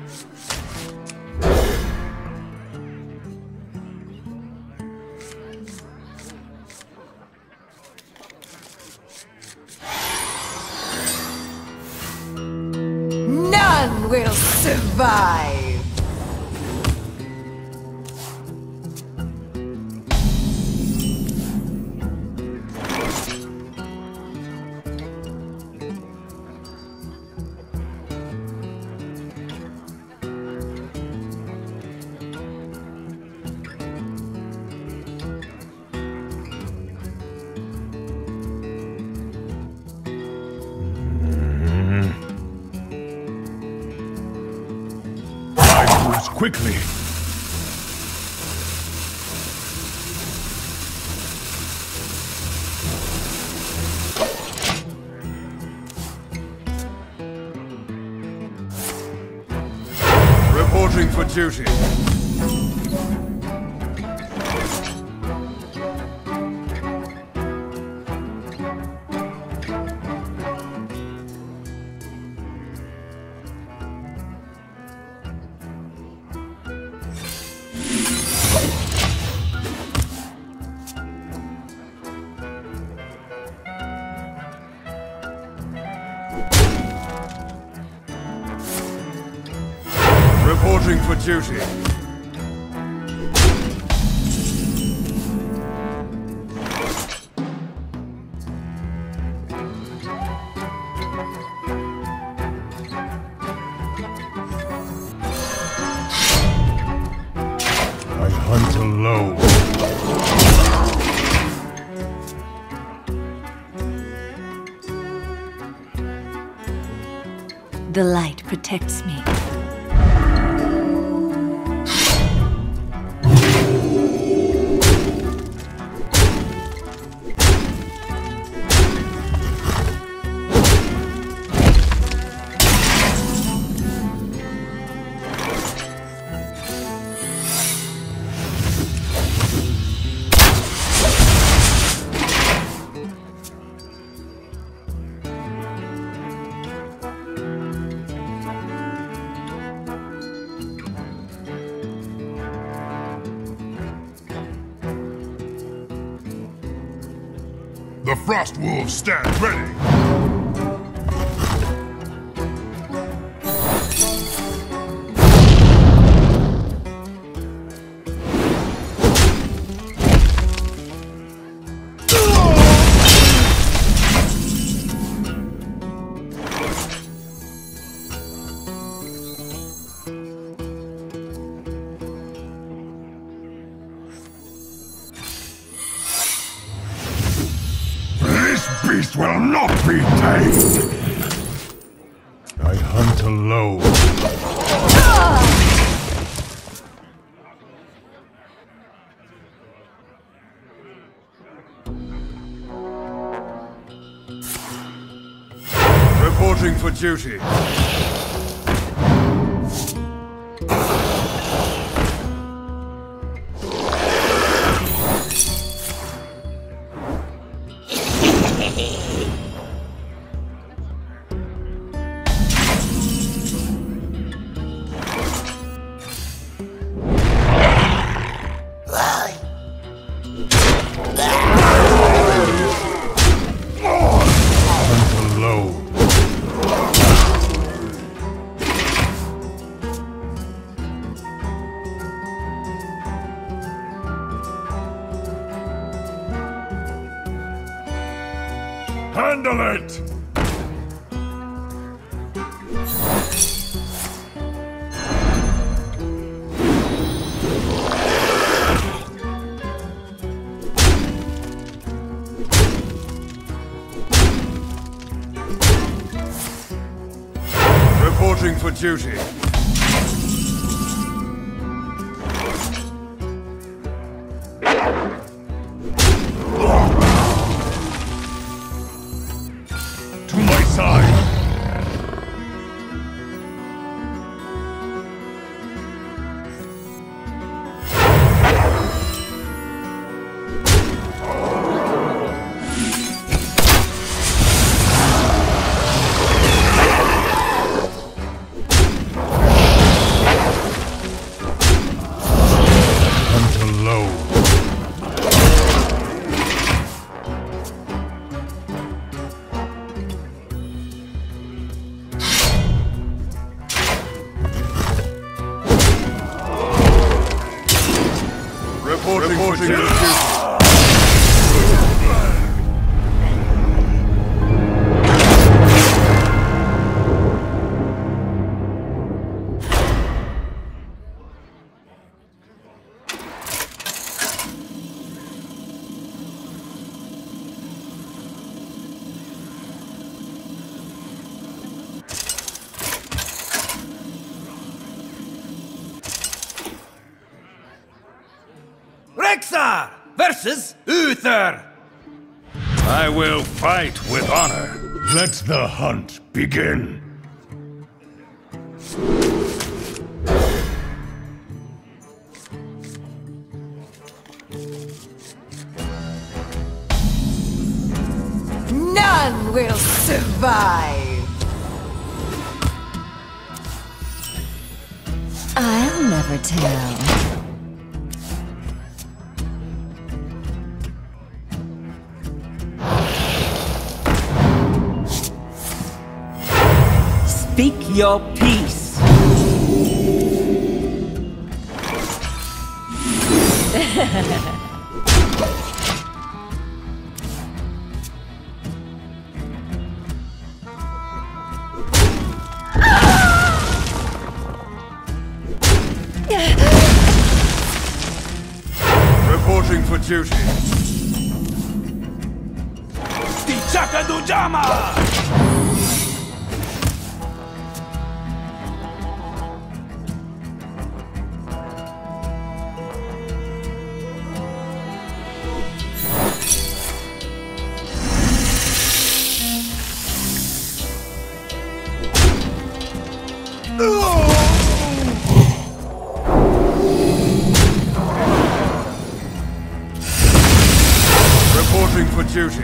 None will survive! Quickly! Reporting for duty. Reporting for duty. I hunt alone. The light protects me. The Frost Wolves stand ready! Beast will not be tamed! I hunt alone. Reporting for duty. Handle it! Reporting for duty. To my side! Reporting for duty. Rexxar versus Uther. I will fight with honor. Let the hunt begin. None will survive. I'll never tell. Speak your peace. Reporting for duty. Tichaka Dujama! Reporting for duty.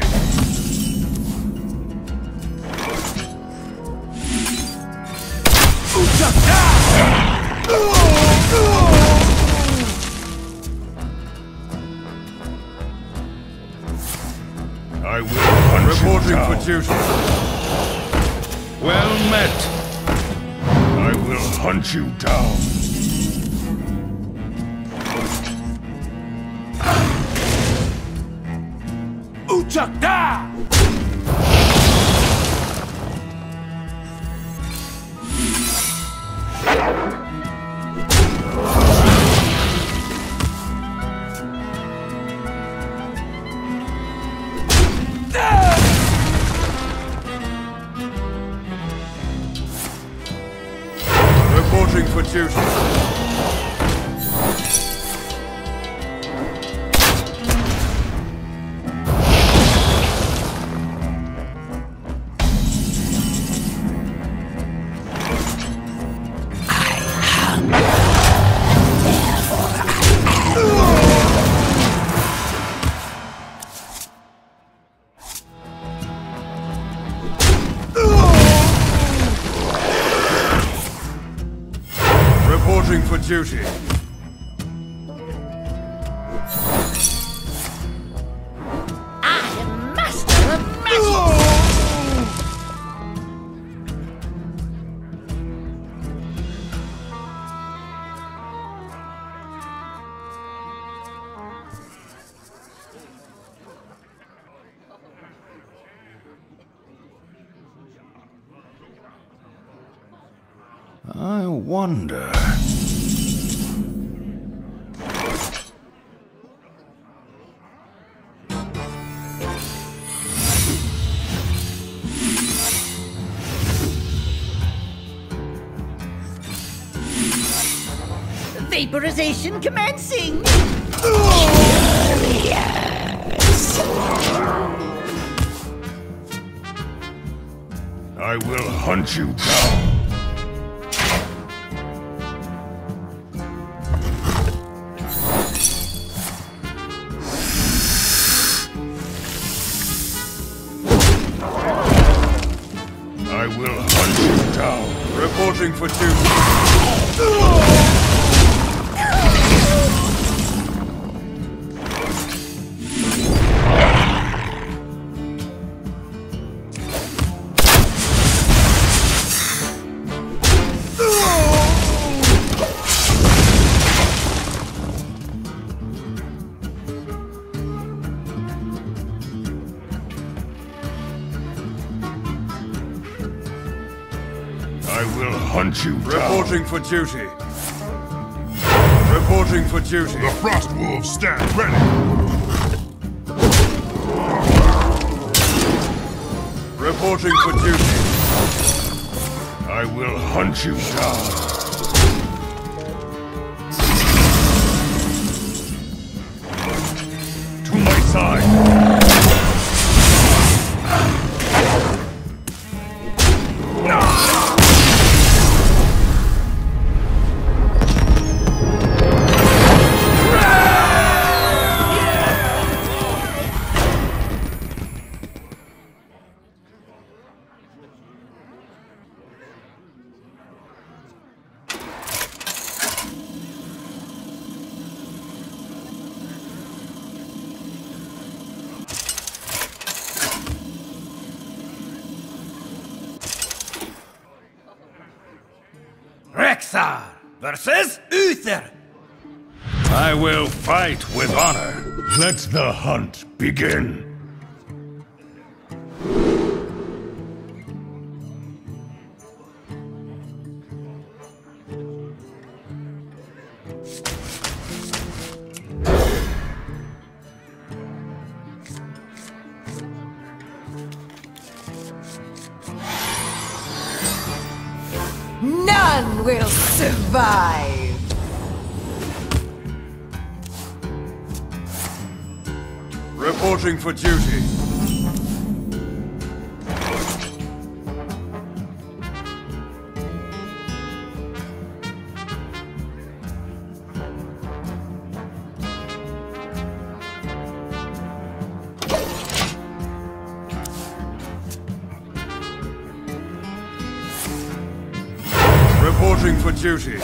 I will hunt Reporting you down. for duty. Well met. I will hunt you down. Uchakda! Reporting for duty. Reporting for duty. I am master of magic. I wonder. Vaporization commencing! I will hunt you down. I will hunt you down. Reporting for duty. hunt you down. Reporting for duty. Reporting for duty. The Frost Wolves stand ready. Reporting for duty. I will hunt you down. To my side. Rexxar versus Uther. I will fight with honor. Let the hunt begin. None will survive. Reporting for duty. Reporting for duty.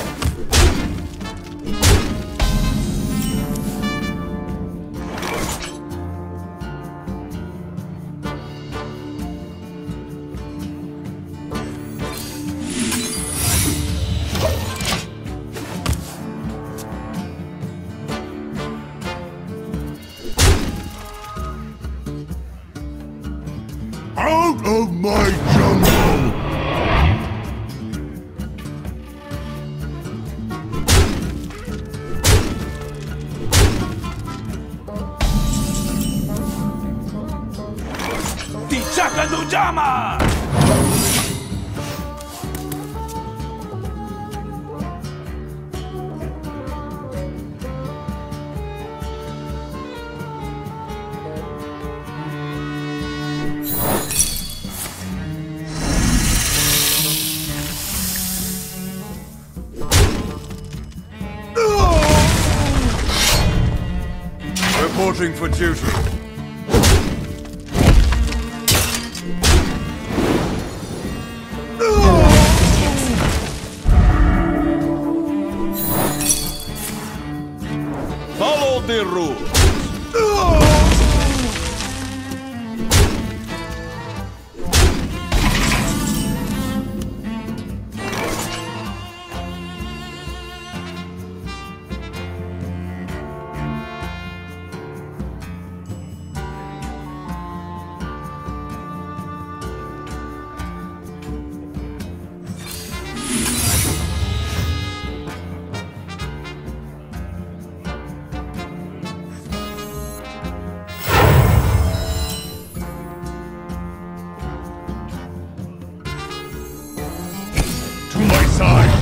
Out of my jungle! Tichaka Nujama! Reporting for duty. Follow the rules. To my side!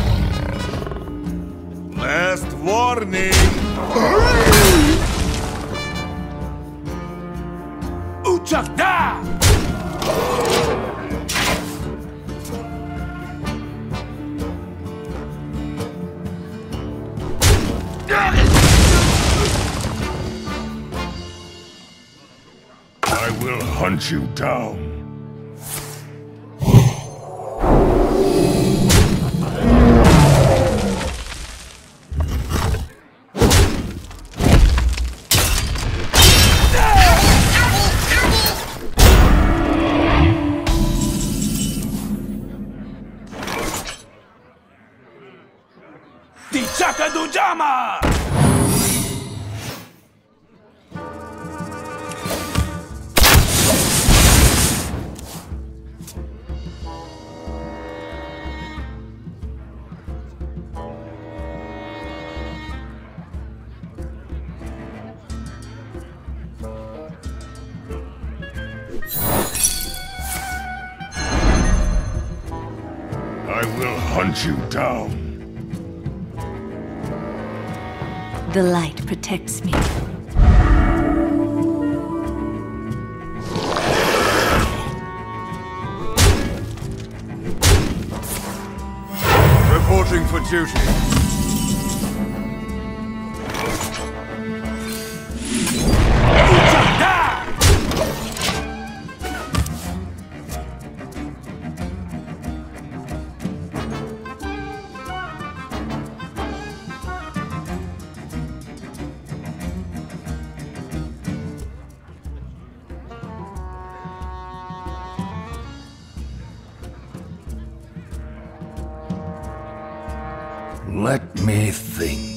Last warning. Uchakda! I will hunt you down. Tichaka Nujama! hunt you down. The light protects me. Reporting for duty. Let me think.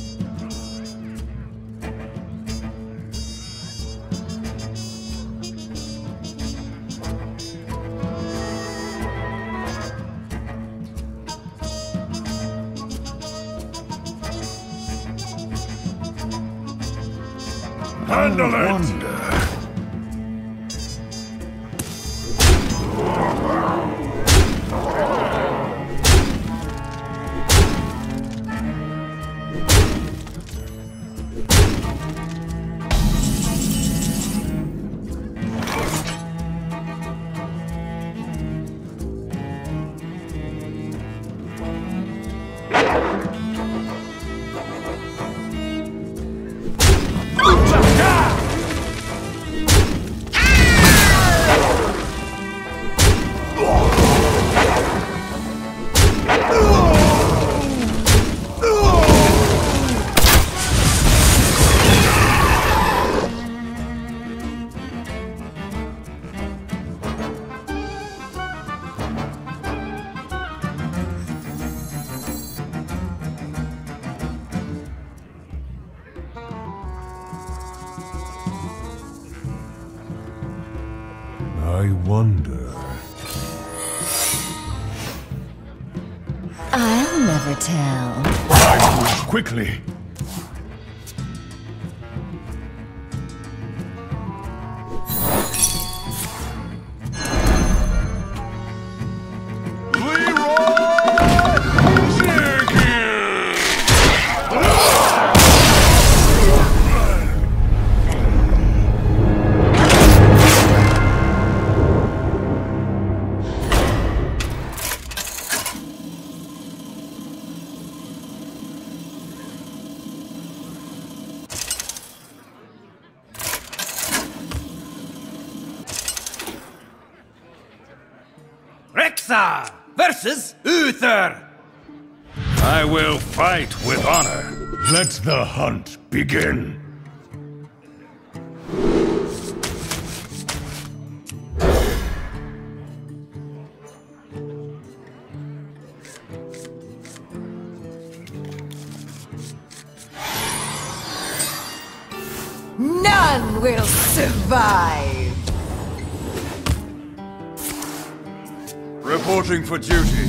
Handle it! I wonder. I'll never tell. Language, quickly! Rexxar versus Uther. I will fight with honor. Let the hunt begin. None will survive. Reporting for duty.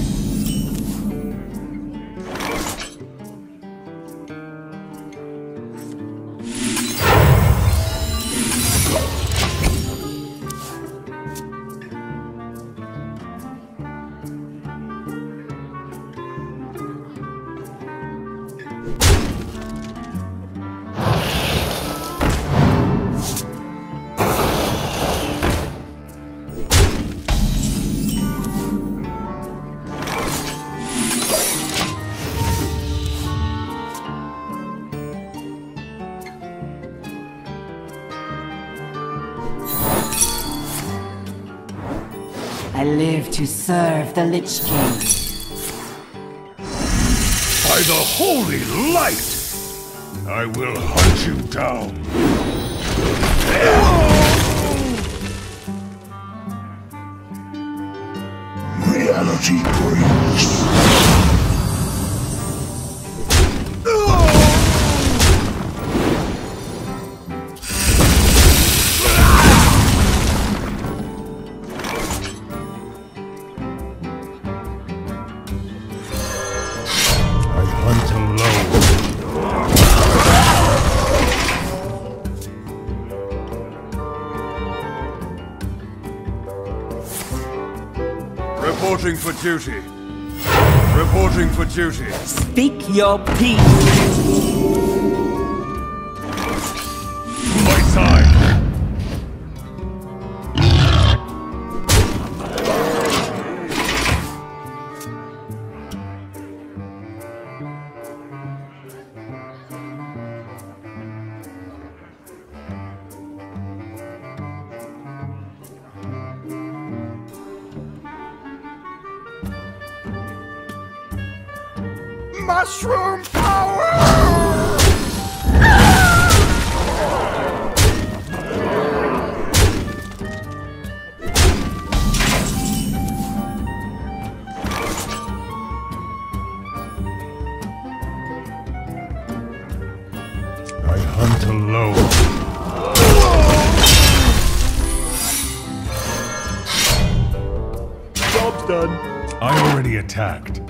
I live to serve the Lich King. By the holy light, I will hunt you down. Reality breaks. Reporting for duty. Reporting for duty. Speak your piece. To my side! Mushroom power! I hunt alone. Job's done. I already attacked.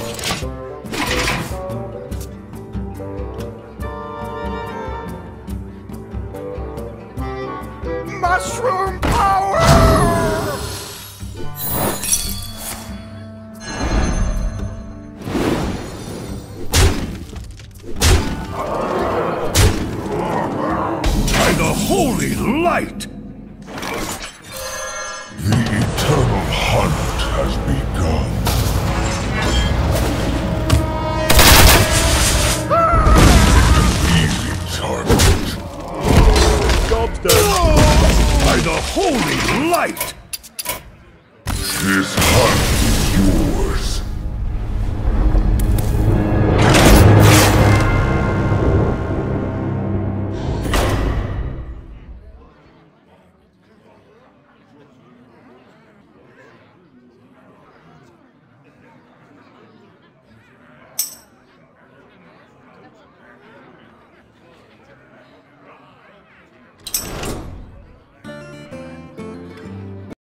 Mushroom power! By the holy light! The eternal hunt has begun. Easy target. Job's done. By the holy light!